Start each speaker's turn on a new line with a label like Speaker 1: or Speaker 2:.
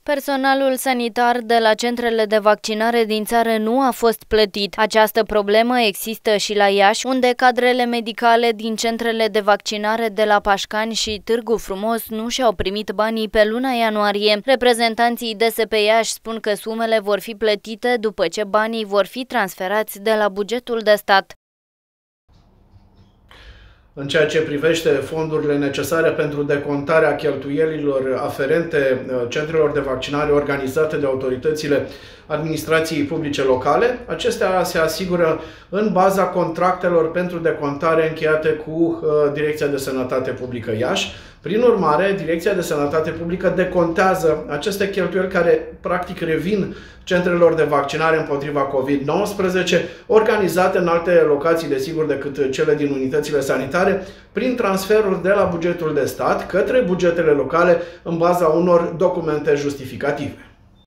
Speaker 1: Personalul sanitar de la centrele de vaccinare din țară nu a fost plătit. Această problemă există și la Iași, unde cadrele medicale din centrele de vaccinare de la Pașcani și Târgu Frumos nu și-au primit banii pe luna ianuarie. Reprezentanții DSP Iași spun că sumele vor fi plătite după ce banii vor fi transferați de la bugetul de stat.
Speaker 2: În ceea ce privește fondurile necesare pentru decontarea cheltuielilor aferente centrelor de vaccinare organizate de autoritățile administrației publice locale, acestea se asigură în baza contractelor pentru decontare încheiate cu Direcția de Sănătate Publică Iași. Prin urmare, Direcția de Sănătate Publică decontează aceste cheltuieli care practic revin centrelor de vaccinare împotriva COVID-19, organizate în alte locații, desigur, decât cele din unitățile sanitare, prin transferuri de la bugetul de stat către bugetele locale în baza unor documente justificative.